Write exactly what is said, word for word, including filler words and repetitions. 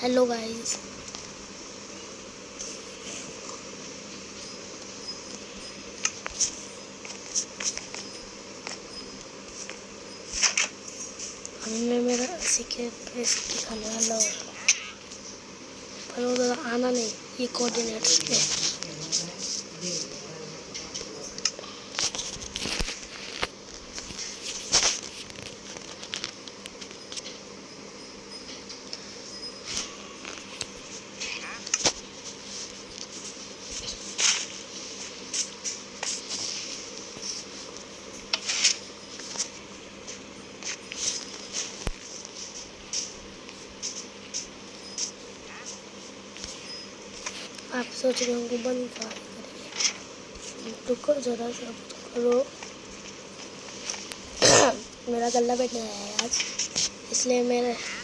Hello guys, मैं मेरा secret place दिखाने वाला हूँ, पर उधर आना नहीं, ये कोऑर्डिनेट्स पे। आप सोच रहे होंगे बंद करेंगे, रुको जरा सा करो। मेरा गला बैठने आया है आज, इसलिए मेरे